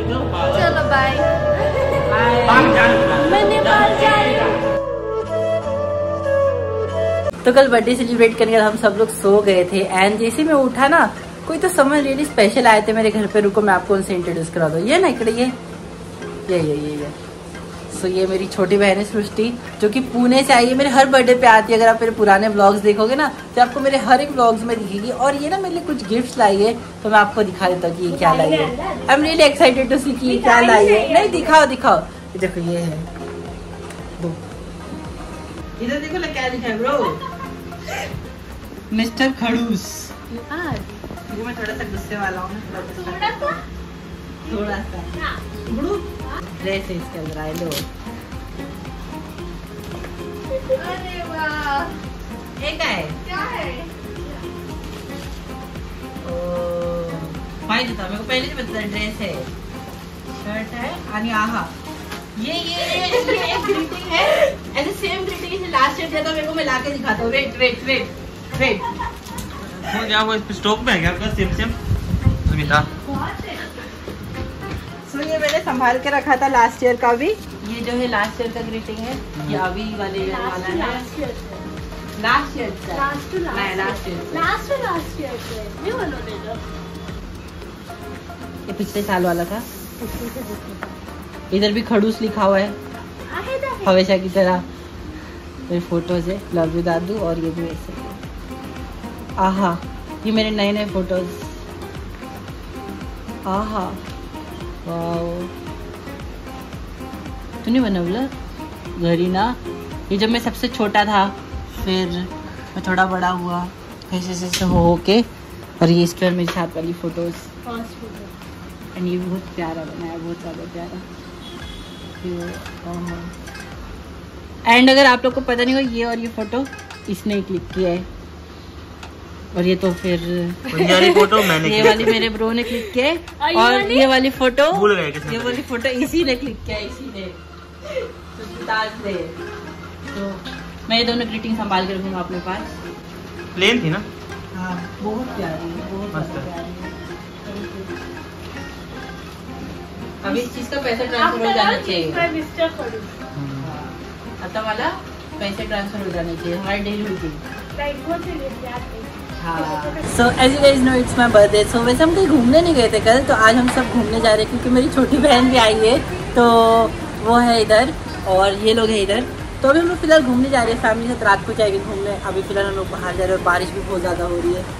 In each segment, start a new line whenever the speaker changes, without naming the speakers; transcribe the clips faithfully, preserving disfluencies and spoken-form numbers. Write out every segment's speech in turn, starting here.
चलो बाय। मैं नेपाल जा रही हूँ।
तो कल बर्थडे सेलिब्रेट करने के बाद हम सब लोग सो गए थे एंड जैसे मैं उठा ना कोई तो समझ रियली स्पेशल आए थे मेरे घर पे। रुको मैं आपको उनसे इंट्रोड्यूस करा दूँ। ये ना इकड़े ये ये ये ये ये सो so, ये मेरी छोटी बहन है सृष्टि जो कि पुणे से आई है। मेरे हर बर्थडे पे आती है। अगर आप मेरे पुराने व्लॉग्स देखोगे ना तो आपको मेरे हर एक व्लॉग्स में दिखेगी। और ये ना मेरे लिए कुछ गिफ्ट्स लाई है तो मैं आपको दिखा देता हूँ कि ये क्या लाई है। I am really excited to see कि ये क्या लाई है। नहीं दिखाओ दिखाओ। ये देखो ये है दो। इधर देखो ना क्या लिखा है ब्रो। मिस्टर खड़ूस। ये मैं थोड़ा सा गुस्से वाला हूँ। थोड़ा सा थोड़ा सा ड्रेस है इसके अंदर। आई लो।
अरे वाह
ये क्या है?
क्या है?
ओह फाइन था। मेरे को पहले से पता ड्रेस है। शर्ट है आणि आहा ये ये ये एक ग्रीटिंग है एंड सेम ग्रीटिंग इसे लास्ट ईयर दिया था मेरे को। मैं लाके दिखाता हूँ। वेट वेट वेट वेट
वो क्या वो स्टॉक में है क्या आपका? Same same Sumita.
सो ये मैंने संभाल के रखा था लास्ट ईयर का भी। ये जो है लास्ट ईयर का ग्रीटिंग है। ये अभी वाले वाला है last year last year last to last year
last to last year ये वाला ले लो।
ये पिछले साल वाला था। इधर भी खड़ूस लिखा हुआ है हमेशा की तरह। मेरी फोटोज है लव यू दादू। और ये भी ऐसे आहा ये मेरे नए नए फोटोज। आहा वाओ तूने बनवलं घरी ना। ये जब मैं सबसे छोटा था फिर मैं थोड़ा बड़ा हुआ ऐसे ऐसे हो हो के। और ये इसके और मेरे साथ वाली फोटोज एंड ये बहुत प्यारा बनाया बहुत ज़्यादा प्यारा। एंड अगर आप लोग को पता नहीं हो ये और ये फोटो इसने क्लिक किया है। और ये तो फिर
वाली फोटो मैंने
ये वाली मेरे ब्रो ने क्लिक किया है। और ये वाली फोटो
भूल गए किसने?
ये वाली फोटो इसी ने क्लिक किया इसी ने तो, तो मैं ये दोनों ग्रीटिंग संभाल के रखूंगा अपने पास।
प्लेन थी ना?
हाँ बहुत प्यारी है बहुत प्यारी है। अभी इस चीज का पैसा ट्रांसफर हो जाना चाहिए। आता मला पैसे ट्रांसफर हो जाने चाहिए हमारी daily routine. So as you guys know it's my birthday. So वैसे हम कहीं घूमने नहीं गए थे कल। तो आज हम सब घूमने जा रहे हैं क्योंकि मेरी छोटी बहन भी आई है तो वो है इधर और ये लोग हैं इधर। तो अभी हम लोग फिलहाल घूमने जा रहे हैं फैमिली के साथ। रात को जाएंगे घूमने। अभी फिलहाल हम लोग बाहर जा रहे हैं और बारिश भी बहुत ज़्यादा हो रही है।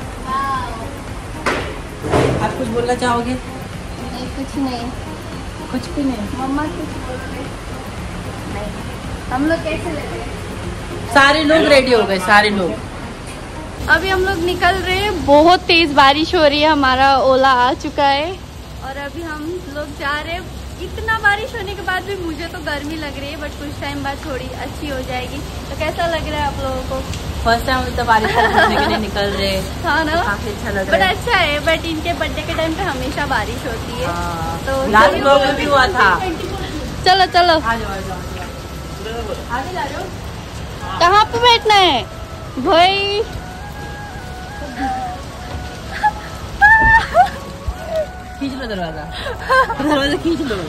आप कुछ बोलना चाहोगे?
नहीं कुछ नहीं
कुछ भी नहीं।
मम्मा कुछ बोल रहे नहीं। हम लोग कैसे ले रहे हैं?
सारे लोग रेडी हो गए सारे लोग।
अभी हम लोग निकल रहे हैं। बहुत तेज बारिश हो रही है। हमारा ओला आ चुका है और अभी हम लोग जा रहे हैं। इतना बारिश होने के बाद भी मुझे तो गर्मी लग रही है बट कुछ टाइम बाद थोड़ी अच्छी हो जाएगी। तो कैसा लग रहा है आप लोगों को?
फर्स्ट टाइम तो बारिश के लिए निकल रहे
हाँ ना
काफी अच्छा लग
बट
रहा है।
अच्छा है। बट इनके बर्थडे के टाइम पे हमेशा बारिश होती है। तो
लास्ट ब्लॉग में भी हुआ था।
चलो चलो
आ जाओ आ जाओ आगे जा रहे हो।
कहाँ पे बैठना है भाई?
खींच लो दरवाजा दरवाजा खींच लो।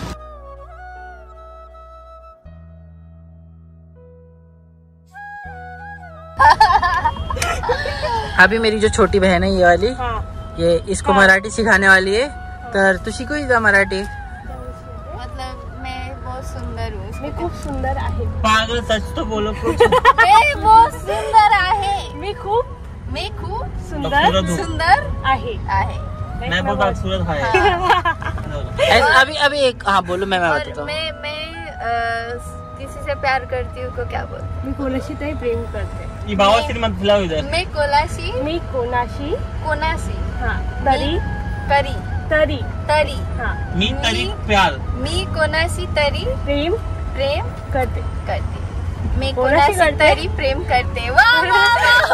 अभी मेरी जो छोटी बहन है ये वाली हाँ। ये इसको हाँ। मराठी सिखाने वाली है। तर तू शिकू इथं मराठी?
मतलब मैं बहुत सुंदर हूँ।
मी खूप सुंदर आहे।
पागल सच तो बोलो कुछ।
मैं बहुत सुंदर आहे।
मी खूप
मैं खूप
सुंदर
सुंदर
आहे
आहे।
मैं बहुत खूबसूरत है।
अभी अभी एक हाँ बोलो मैं मैं बताता हूँ।
मैं मैं आ, किसी से प्यार करती हूँ को क्या बोलते?
मी कोणाशी तरी प्रेम करते।
ये बाबा श्रीमंत फिलाव इधर।
मैं कोलाशी
मी कोणाशी
कोणाशी
हाँ तरी
करी
तरी
तरी
हाँ
मी तरी प्यार
मी कोणाशी तरी
प्रेम
प्रेम
करते
करते मैं
कोणाशी
कोणाशी
करते?
तरी प्रेम करते। वाह वाह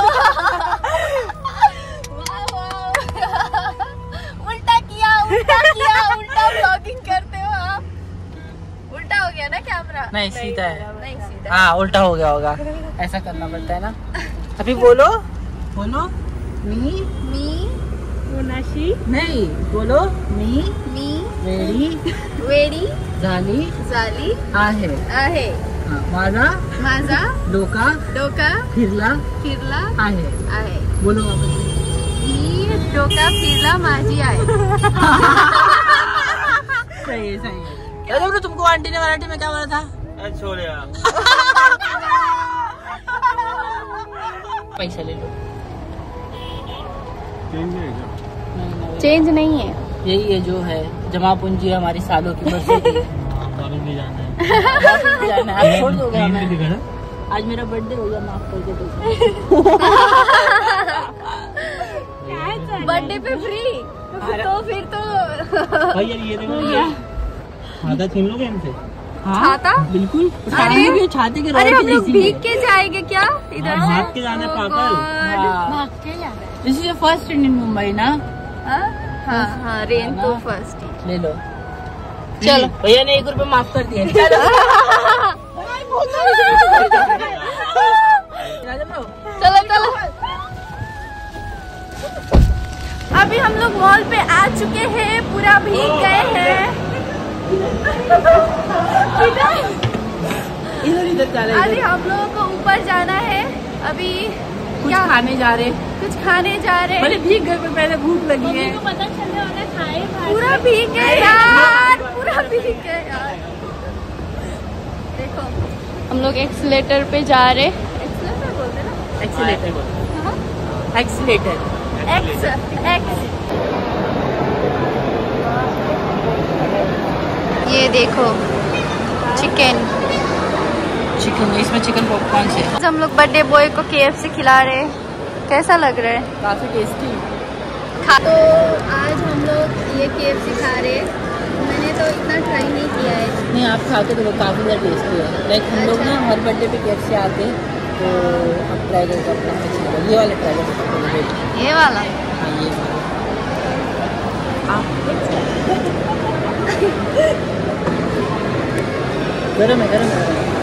उल्टा किया उल्टा किया उल्टा ब्लॉगिंग करते हो आप। उल्टा हो गया ना कैमरा?
नहीं सीधा है।
नहीं सीधा।
हाँ उल्टा हो गया होगा। ऐसा करना पड़ता है ना। अभी बोलो बोलो मी
मी
कोणाशी
नहीं बोलो मी
मी
वेडी
वेडी
झाली
झाली
आहे.
आहे.
हा, माझा
माझा
डोका
डोका
फिरला
फिरला
आहे.
आहे.
बोलो वापस.
मी डोका फिरला माझी आहे.
सही है, सही है. यादव ब्रो, तुमको आंटी ने मराठी में क्या बोला था?
छोड़े
पैसा ले लो.
चेंज नहीं है.
यही है जो है जमा पूंजी हमारी सालों की बरसों की.
वापस भी जाना है.
वापस भी जाना है. आप छोड़ दोगे हमें? आज मेरा बर्थडे हो गया, माफ कर दे.
बर्थडे पे फ्री तो फिर तो
भाई यार ये देखो ये खाता छीन लोगे हमसे.
छाता
बिल्कुल.
अरे
छाते के
अरे हम लोग भीग के जाएंगे क्या इधर से?
भाग के जाना पागल.
भाग के जाना.
This is first in Mumbai ना.
हाँ हाँ रेन तो फर्स्ट.
ले लो.
चलो
भैया ने एक रुपए माफ कर दिए.
चलो चलो. अभी हम लोग मॉल पे आ चुके हैं, पूरा भीग गए हैं.
इधर इधर चले.
अभी हम लोगों को ऊपर जाना है. अभी
कुछ
क्या
खाने जा रहे.
कुछ खाने जा रहे
पहले
हैं.
भीग गए, पर पहले भूख लगी है.
पता चलने वाला खाए. पूरा भीग गए यार, पूरा भीग गए यार. देखो हम लोग एक्सीलेटर पे जा रहे. एक्सीलेटर बोलते हैं ना.
एक्सीलेटर. एक्सीलेटर.
एक्स एक्स. ये देखो चिकन.
चिकन. इसमें चिकन पॉपकॉर्न है.
आज हम लोग बर्थडे बॉय को केएफसी खिला रहे हैं. कैसा लग रहा है?
काफी टेस्टी.
खा तो आज हम लोग ये केएफसी खा रहे हैं. मैंने तो इतना ट्राई नहीं किया है.
नहीं, आप खाते तो काफी ज़्यादा टेस्टी है. लाइक हम लोग ना हर बर्थडे पे केएफसी आते हैं, तो अब ट्राई करके अपना अच्छा लगा. ये वाला ट्राई करके.
ये वाला.
हाँ ये वाला. गरम है, गरम है.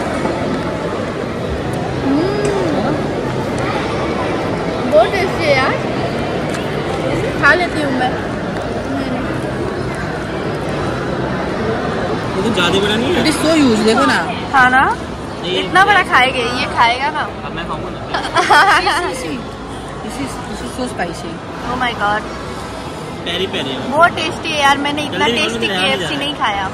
बहुत टेस्टी है यार. खा लेती हूँ मैं.
ये तो ज्यादा बड़ा नहीं है.
It is so use. देखो ना.
हाँ ना.
ये-
इतना बड़ा खाएगा ये खाएगा ना.
अब मैं खाऊंगा ना.
This is this is so spicy.
Oh my God.
Peri peri है.
बहुत टेस्टी है यार. मैंने इतना
जल्दी
टेस्टी
जल्दी
केएफसी
जा।
नहीं खाया.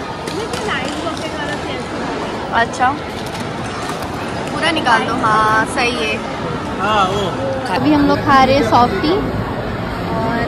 अच्छा पूरा निकाल दो. हाँ सही है.
हाँ वो
अभी हम लोग खा रहे हैं सॉफ्टी. और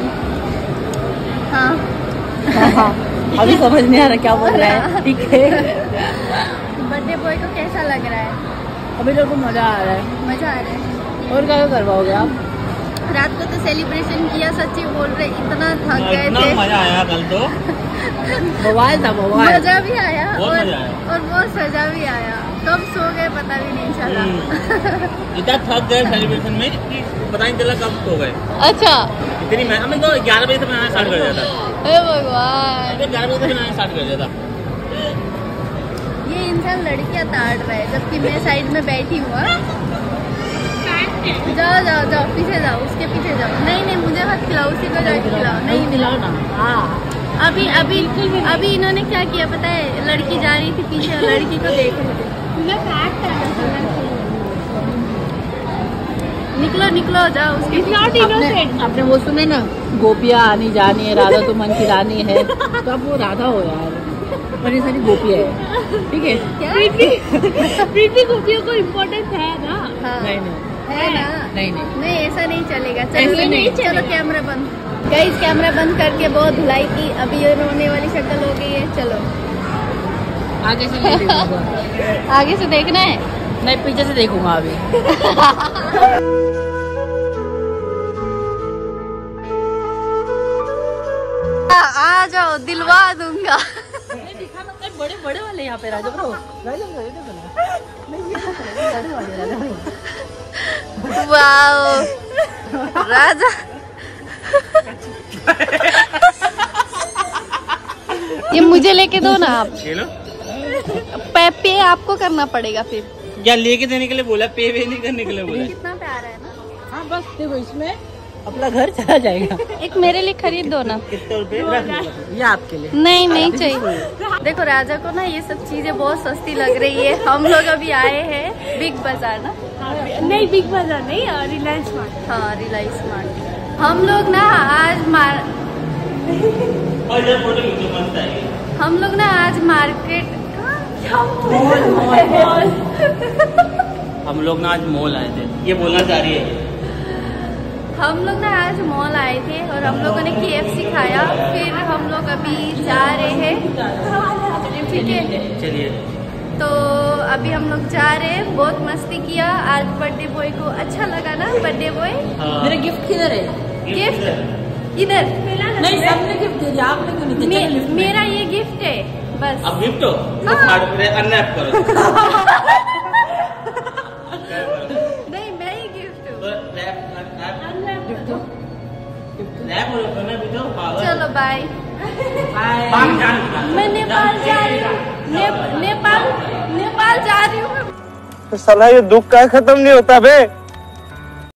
हाँ
अभी समझ नहीं आ रहा क्या बोल रहा है. ठीक है.
बर्थडे बॉय को कैसा लग रहा है?
अभी लोग को मजा आ रहा है.
मजा आ रहा है.
और क्या करवाओगे आप?
रात को तो सेलिब्रेशन किया. सच्ची बोल रहे इतना थक गए
इतना
थे.
मजा आया कल तो.
मोबाइल था मोबाइल.
मजा भी आया
बहुत
और
मजा आया.
और बहुत सजा भी आया. कब सो गए पता भी नहीं चला.
इतना थक गए सेलिब्रेशन में कि पता नहीं चला कब सो गए.
अच्छा.
इतनी मैं हमें तो ग्यारह बजे से बनाना स्टार्ट कर दिया था.
हे भगवान.
तो ग्यारह बजे से बनाना स्टार्ट कर दिया था.
ये इंसान लड़कियां ताड़ रहा है जबकि मैं साइड में बैठी हूँ. हाँ? जाओ जाओ जाओ पीछे जाओ. उसके पीछे जाओ. नहीं नहीं मुझे मत खिलाओ. उसी को जाके खिलाओ. नहीं
मिलाओ ना. हाँ
अभी अभी अभी इन्होंने क्या किया पता है? लड़की जा रही थी पीछे और लड़की को देख रहे थे. निकलो निकलो जाओ. उसके
आपने, आपने वो सुने ना, गोपियाँ आनी जानी है, राधा तो मन की रानी है. तो अब वो राधा हो यार. पर ये सारी गोपियाँ है. ठीक है.
प्रीति गोपियों को इम्पोर्टेंस है ना. हाँ
नहीं नहीं
है ना.
नहीं नहीं
नहीं ऐसा नहीं चलेगा.
ऐसे
चलो
नहीं
चलो कैमरा बंद. गाइस कैमरा बंद करके बहुत धुलाई की. अभी ये रोने वाली शक्ल हो गई है. चलो
आगे से नहीं देखूंगा.
आगे से देखना है.
नहीं पीछे से देखूंगा अभी.
आ जाओ दिलवा दूंगा.
बड़े बड़े वाले यहाँ पे Raja bro. Raja bro
wow Raja. ये मुझे लेके दो ना आप.
ये लो.
पे, पे आपको करना पड़ेगा फिर.
या लेके देने के लिए बोला, पे वे नहीं करने के लिए बोला.
कितना प्यारा है ना.
हाँ बस देखो इसमें अपना घर चला जाएगा।
एक मेरे लिए खरीद दो ना।
कितने रुपए?
ये आपके लिए।
नहीं नहीं चाहिए। देखो राजा को ना ये सब चीजें बहुत सस्ती लग रही है। हम लोग अभी आए हैं बिग बाजार ना।
नहीं बिग बाजार नहीं, रिलायंस स्मार्ट।
हाँ रिलायंस स्मार्ट। हम लोग ना आज मार
और ये फोटो खींचो मस्त है।
हम लोग ना आज मार्केट
हम लोग ना आज मॉल आए थे, ये बोलना चाह रही है।
हम लोग ना आज मॉल आए थे और हम लोगों ने के एफ सी खाया। फिर हम लोग अभी जा रहे हैं, ठीक है।
चलिए
तो अभी हम लोग जा रहे हैं। बहुत मस्ती किया आज। बर्थडे बॉय को अच्छा लगा ना? बर्थडे बॉय
मेरा गिफ्ट किधर है?
गिफ्ट इधर
नहीं, सबने गिफ्ट दे दिया, आपने क्यों नहीं दिया?
मे, मेरा ये गिफ्ट है बस।
अब गिफ्ट हो
हाँ।
अनरैप करो।
नहीं मैं ही गिफ्ट हूँ। चलो बाय। मैं नेपाल जा रही हूँ। ने, नेपाल नेपाल जा रही हूँ।
साला ये दुख का खत्म नहीं होता बे।